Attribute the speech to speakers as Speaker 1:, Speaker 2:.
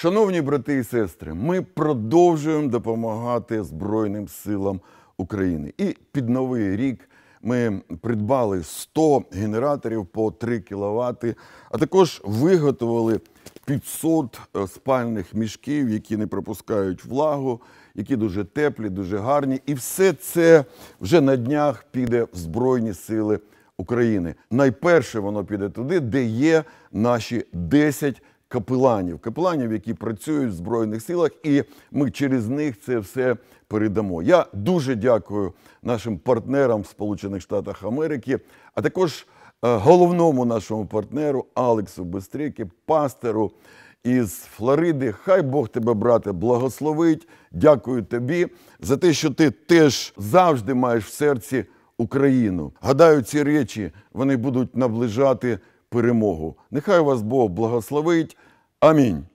Speaker 1: Шановні брати і сестри, ми продовжуємо допомагати Збройним силам України. І під Новий рік ми придбали 100 генераторів по 3 кВт, а також виготовили 500 спальних мішків, які не пропускають влагу, які дуже теплі, дуже гарні. І все це вже на днях піде в Збройні сили України. Найперше воно піде туди, де є наші 10 капеланів, які працюють в Збройних силах, і ми через них це все передамо. Я дуже дякую нашим партнерам в Сполучених Штатах Америки, а також головному нашому партнеру Алексу Бистріки, пастору із Флориди. Хай Бог тебе, брате, благословить. Дякую тобі за те, що ти теж завжди маєш в серці Україну. Гадаю, ці речі, вони будуть наближати перемогу. Нехай вас Бог благословить. Амінь.